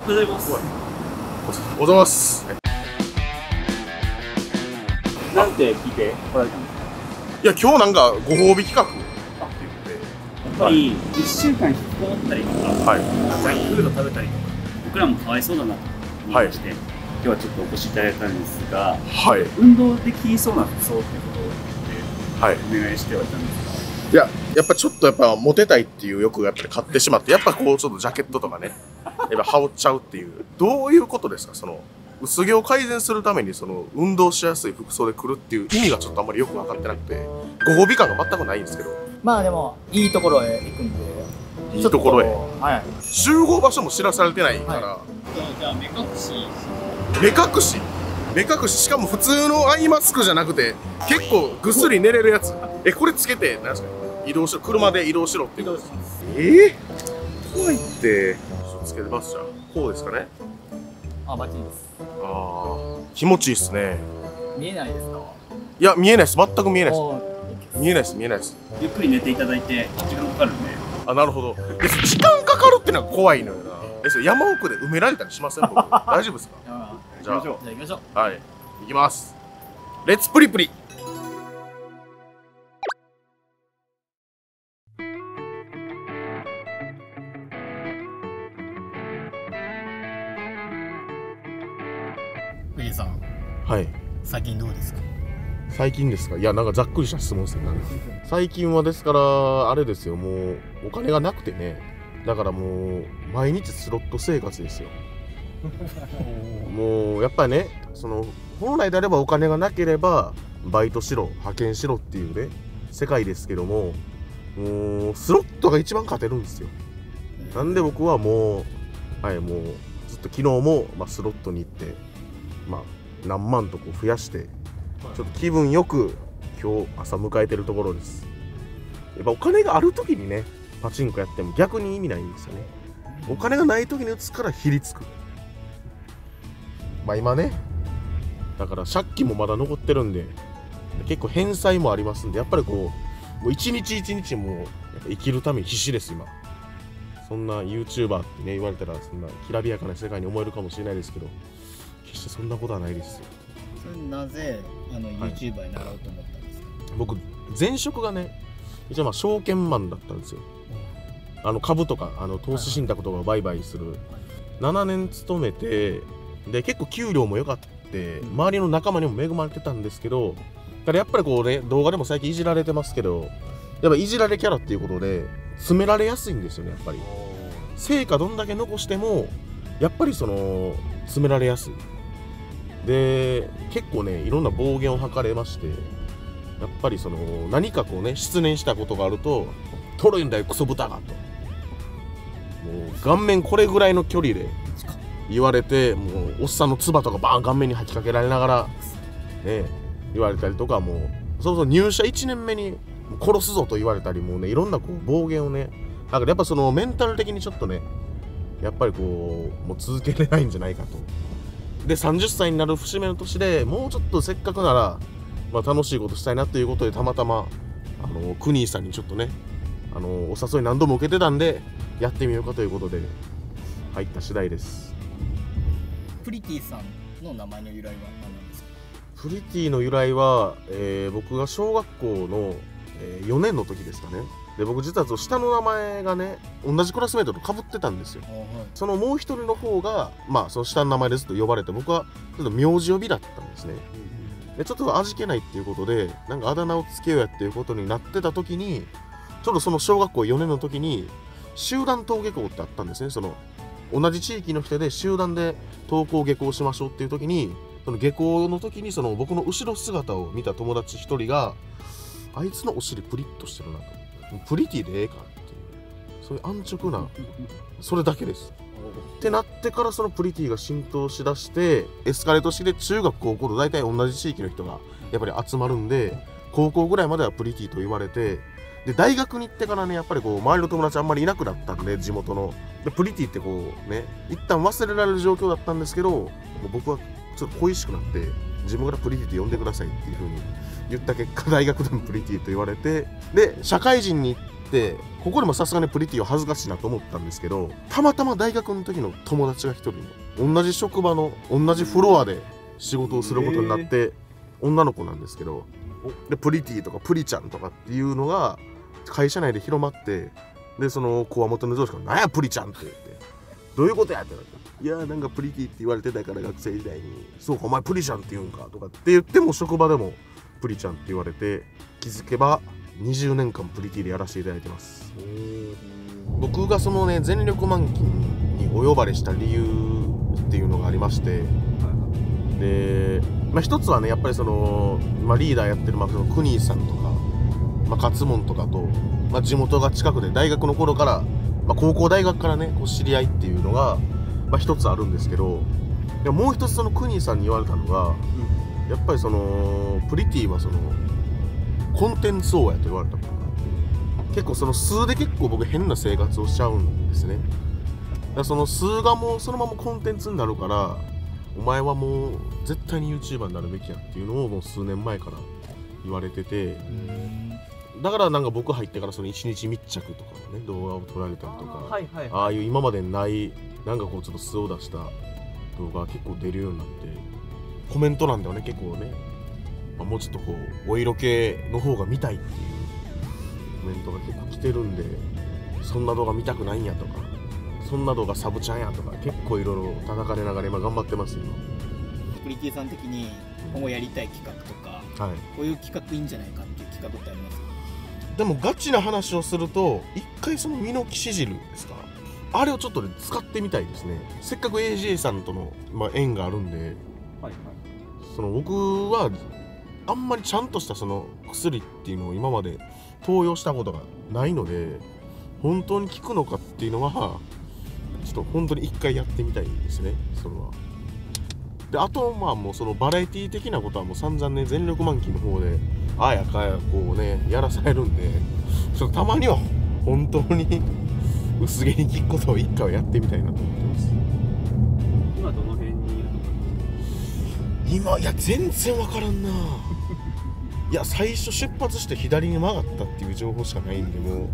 おはようございます。 おはようございます。 なんて聞いて来られたんですか？ いや、今日なんかご褒美企画って言って、 やっぱり1週間引きこもったりとか、 はい、 ジャンクフード食べたりとか、僕らもかわいそうだなと思いまして、今日はちょっとお越しいただいたんですが、 はい、 運動できそうな服装ってことで、 はい、 お願いしてはいたんですが、 いや、やっぱちょっとモテたいっていう欲がやっぱり買ってしまって、やっぱこうちょっとジャケットとかね、やっぱ羽織っちゃうっていう、どういうことですか？その薄毛を改善するためにその運動しやすい服装で来るっていう意味がちょっとあんまりよく分かってなくて、ご褒美感が全くないんですけど。 まあでもいいところへ行くんで、 いいところへ、 はい、 集合場所も知らされてないから、 はじゃあ目隠し、 目隠し、しかも普通のアイマスクじゃなくて結構ぐっすり寝れるやつ。これつけてなんですか、移動しろ、車で移動しろっていうことですか？怖いって。つけてますじゃん。こうですかね。 あ、バッチリです。 ああ、気持ちいいっすね。 見えないですか？ いや、見えないです。全く見えないです。 おー見えないです、見えないです。 ゆっくり寝ていただいて時間かかるんで、 あ、なるほど。時間かかるってのが怖いのよな。それ山奥で埋められたりしません？僕大丈夫ですか？じゃあ行きましょう。 じゃあ行きましょう。 はい、行きます。レッツプリプリ。 藤井さん、 はい。 最近どうですか？ 最近ですか？いや、なんかざっくりした質問ですね。最近はですからあれですよ、もうお金がなくてね、だからもう毎日スロット生活ですよ。もうやっぱりね、その本来であればお金がなければバイトしろ、派遣しろっていうね世界ですけども、もうスロットが一番勝てるんですよ。なんで僕はもうもうずっと昨日も、スロットに行って、何万とこう増やして、ちょっと気分よく今日朝迎えてるところです。やっぱお金がある時にねパチンコやっても逆に意味ないんですよね。お金がない時に打つからひりつく。今ね、だから借金もまだ残ってるんで結構返済もありますんで、やっぱりこうもう一日一日もうやっぱ生きるために必死です今。そんな YouTuber ってね言われたらそんなきらびやかな世界に思えるかもしれないですけど、決してそんなことはないですよ。 それなぜYouTuber になろうと思ったんですか？ 僕前職がね一応証券マンだったんですよ。株とか投資信託とかを売買する、7年勤めて、で結構給料も良かった、周りの仲間にも恵まれてたんですけど、ただやっぱりこうね動画でも最近いじられてますけど、やっぱいじられキャラっていうことで詰められやすいんですよね。やっぱり成果どんだけ残してもやっぱりその詰められやすいで、結構ねいろんな暴言を吐かれまして、やっぱりその何かこうね失念したことがあると「取るんだよクソ豚が」と、もう顔面これぐらいの距離で言われて、もうおっさんの唾とかバーン顔面に吐きかけられながらね言われたりとか、もうそうそう入社1年目に殺すぞと言われたり、もうねいろんなこう暴言をね、だからやっぱそのメンタル的にちょっとねやっぱりこうもう続けれないんじゃないかと。で30歳になる節目の年でもうちょっとせっかくなら、楽しいことしたいなということで、たまたまクニーさんにちょっとねお誘い何度も受けてたんでやってみようかということで入った次第です。 プリティさんの名前の由来は何なんですか？ プリティの由来は、僕が小学校の、4年の時ですかね。で僕実は下の名前がね同じクラスメートと被ってたんですよ。そのもう一人の方がその下の名前でずっと呼ばれて、僕はちょっと名字呼びだったんですね。でちょっと味気ないっていうことでなんかあだ名をつけようやっていうことになってた時に、ちょっとその小学校4年の時に集団登下校ってあったんですね。その同じ地域の人で集団で登校下校しましょうっていう時に、その下校の時にその僕の後ろ姿を見た友達一人が、あいつのお尻プリッとしてるなと、プリティでええかっていう、そういう安直なそれだけですってなってから、そのプリティが浸透しだしてエスカレートして中学高校と大体同じ地域の人がやっぱり集まるんで、高校ぐらいまではプリティと言われて、で大学に行ってからねやっぱりこう周りの友達あんまりいなくなったんで、地元のでプリティってこうね一旦忘れられる状況だったんですけど、もう僕はちょっと恋しくなって自分からプリティって呼んでくださいっていう風に言った結果、大学でもプリティと言われて、で社会人に行っってここでもさすがにプリティは恥ずかしいなと思ったんですけど、たまたま大学の時の友達が一人同じ職場の同じフロアで仕事をすることになって、女の子なんですけど、でプリティとかプリちゃんとかっていうのが会社内で広まって、でそのこわもての上司が「なんやプリちゃん」って言って「どういうことや?」って言われて「いやなんかプリティって言われてたから学生時代にそうかお前プリちゃんって言うんか」とかって言っても職場でもプリちゃんって言われて、気づけば20年間プリティでやらせていただいてます。僕がそのね全力満勤にお呼ばれした理由っていうのがありまして、で、一つはねやっぱりその、リーダーやってるそのクニーさんとか、勝門とかと、地元が近くで大学の頃から、高校大学からねこう知り合いっていうのが、一つあるんですけど、もう一つそのクニーさんに言われたのが、やっぱりそのプリティはそのコンテンツ王やと言われたことがあって、結構その数で結構僕変な生活をしちゃうんですね。だからその数がもうそのままコンテンツになるから、お前はもう絶対に YouTuber になるべきやっていうのをもう数年前から言われてて、だからなんか僕入ってからその一日密着とかのね動画を撮られたりとか、ああいう今までにないなんかこうちょっと素を出した動画が結構出るようになって、コメント欄ではね結構ね、もうちょっとこうお色気の方が見たいっていうコメントが結構来てるんで、そんな動画見たくないんやとか、そんな動画サブちゃんやとか結構いろいろ叩かれながら今頑張ってますよ。 プリティさん的に今後やりたい企画とか、こういう企画いいんじゃないかっていう企画ってありますか？ でもガチな話をすると、一回そのミノキシジルですか、あれをちょっとね使ってみたいですね。せっかく AJ さんとの、縁があるんで、その僕はあんまりちゃんとしたその薬っていうのを今まで投与したことがないので、本当に効くのかっていうのはちょっと本当に一回やってみたいですね、それは。であともうそのバラエティ的なことはもう散々ね全力満勤の方でああやかやこうねやらされるんで、ちょっとたまには本当に薄毛に効くことを一回はやってみたいなと思ってます。 今どの辺にいるとか？ 今いや全然わからんな。いや最初出発して左に曲がったっていう情報しかないんで、も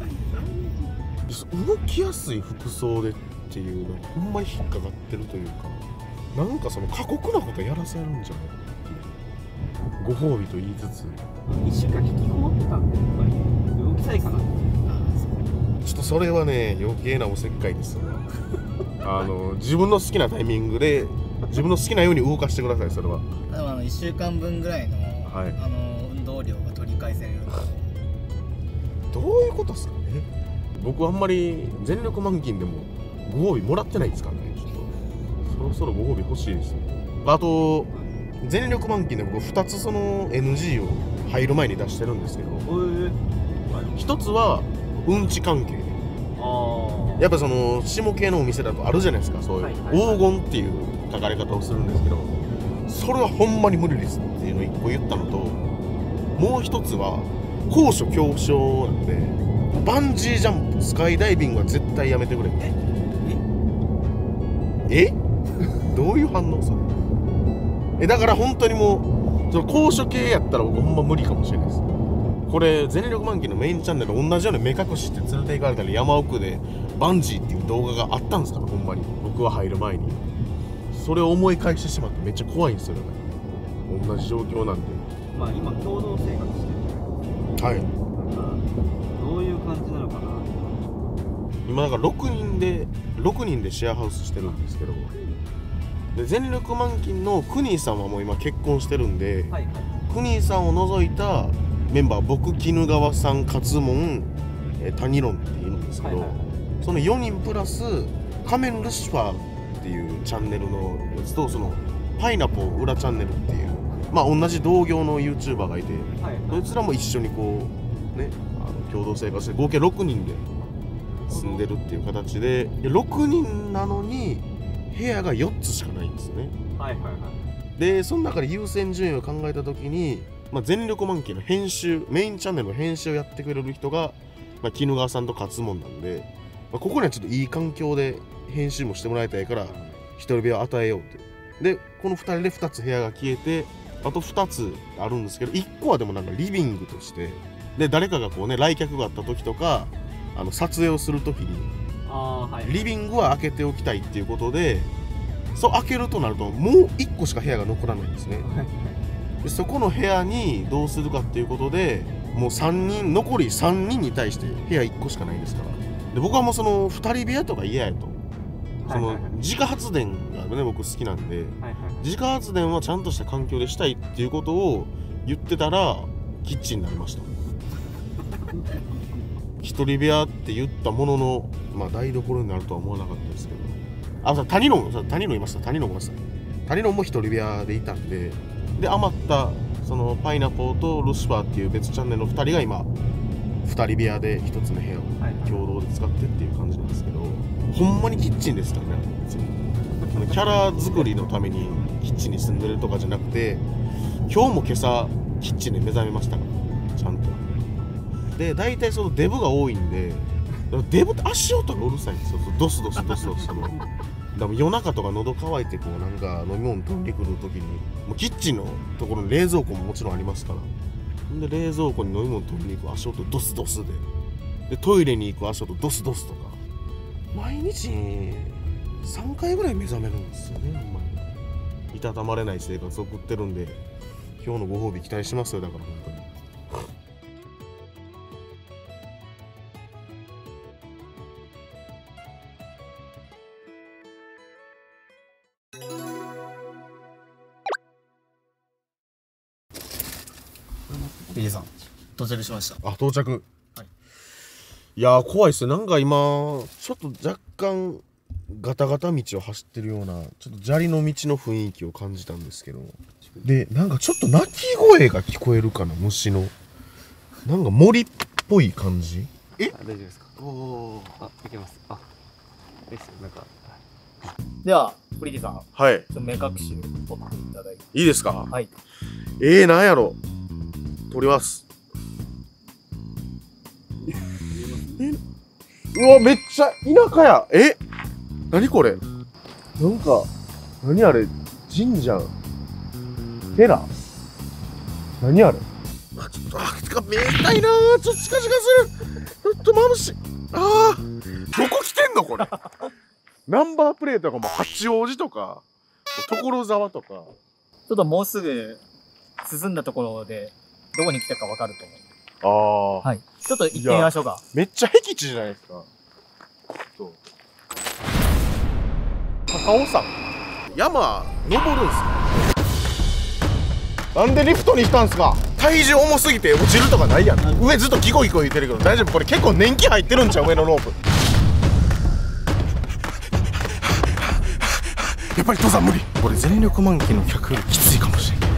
う動きやすい服装でっていうのがほんまに引っかかってるというか、なんかその過酷なことやらせるんじゃないかっていうご褒美と言いつつ、 一週間引きこもってたんでやっぱり動きたいかな。 ちょっとそれはね余計なおせっかいですよ。自分の好きなタイミングで自分の好きなように動かしてください。それはでも1週間分ぐらいの、運動量が取り返せるので。 どういうことですかね。僕あんまり全力満勤でもご褒美もらってないですからね。ちょっとそろそろご褒美欲しいですね。あと全力満勤で僕2つその NG を入る前に出してるんですけど、1つはうんち関係で、やっぱその下系のお店だとあるじゃないですか、そういう黄金っていう書かれ方をするんですけど、それはほんまに無理ですっていうのを1個言ったのと、もう1つは高所恐怖症なんで、バンジージャンプスカイダイビングは絶対やめてくれ。どういう反応それ。だから本当にもうその高所系やったら僕ほんま無理かもしれないです。これ全力満勤のメインチャンネル同じように目隠しして連れて行かれたり山奥でバンジーっていう動画があったんですから、ほんまに僕は入る前にそれを思い返してしまってめっちゃ怖いんですよね。同じ状況なんで。 今共同生活してる。 はい。 どういう感じなのかな。 今だから6人でシェアハウスしてるんですけど、で全力満勤のクニーさんはもう今結婚してるんで、クニーさんを除いたメンバー、僕、鬼怒川さん、勝門、谷論っているんですけど、その4人プラス仮面ルシファーっていうチャンネルのやつと、そのパイナポー裏チャンネルっていう同じ同業の YouTuber がいて、そいつらも一緒にこうね共同生活して合計6人で住んでるっていう形で、6人なのに部屋が4つしかないんですよね。でその中で優先順位を考えた時に、全力満勤の編集、メインチャンネルの編集をやってくれる人が、鬼怒川さんと勝門なんで、ここにはちょっといい環境で編集もしてもらいたいから1人部屋を与えようって。でこの2人で2つ部屋が消えて、あと2つあるんですけど、1個はでもなんかリビングとしてで誰かがこうね来客があった時とか撮影をする時にリビングは開けておきたいっていうことで、そう開けるとなるともう1個しか部屋が残らないんですね。でそこの部屋にどうするかっていうことで、もう残り3人に対して部屋1個しかないですから。で僕はもうその2人部屋とか嫌やと、その自家発電がね僕好きなんで、自家発電はちゃんとした環境でしたいっていうことを言ってたらキッチンになりました。一人部屋って言ったものの、まあ台所になるとは思わなかったですけど、谷野いました。谷野も一人部屋でいたんで、で余ったそのパイナポーとルシファーっていう別チャンネルの2人が今2人部屋で1つの部屋を共同で使ってっていう感じなんですけど、ほんまにキッチンですからね。キャラ作りのためにキッチンに住んでるとかじゃなくて、今日も今朝キッチンで目覚めましたからちゃんと。で大体そのデブが多いんで、デブって足音がうるさいんですよ。ドスドスでも夜中とか喉乾いてこうなんか飲み物取りに来る時に、もうキッチンのところに冷蔵庫ももちろんありますから、で冷蔵庫に飲み物取りに行く足音ドスドスでトイレに行く足音ドスドスとか、毎日3回ぐらい目覚めるんですよね。ほんまにいたたまれない生活を送ってるんで、今日のご褒美期待しますよ。だから本当に。 ビリーさん到着しました。 到着。いやー怖いっすね。なんか今ちょっと若干ガタガタ道を走ってるような、ちょっと砂利の道の雰囲気を感じたんですけど、でなんかちょっと鳴き声が聞こえるかな、虫の。なんか森っぽい感じ。 大丈夫ですか？いけます。ですなんか。 ではフリーディさん、 はい、 ちょっと目隠しを取っていただいていいですか？ はい。 なんやろ。取ります。うわ、めっちゃ田舎や。何これ。なんか何あれ、神社、寺、何あれ。ちょっと見えたいなー。ちょっと近々する。ちょっと眩しい。どこ来てんのこれ。ナンバープレートがもう八王子とか所沢とか。ちょっともうすぐ進んだところでどこに来たか分かると思う。はい。ちょっと行ってみましょうか。 めっちゃ僻地じゃないですか。高尾山。山登るんすか？なんでリフトにしたんすか？体重重すぎて落ちるとかないやん。上ずっとギコギコ言ってるけど大丈夫？これ結構年季入ってるんちゃう？上のロープ。やっぱり登山無理。これ全力満期の客よりきついかもしれない。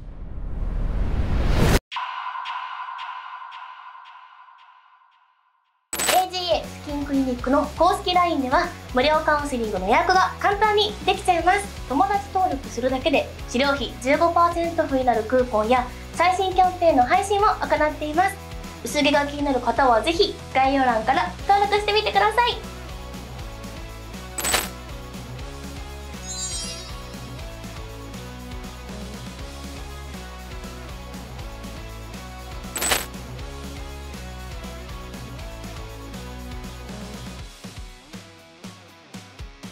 スキンクリニックの公式 LINE では無料カウンセリングの予約が簡単にできちゃいます。友達登録するだけで治療費 15% オフになるクーポンや最新キャンペーンの配信も行っています。薄毛が気になる方はぜひ概要欄から登録してみてください。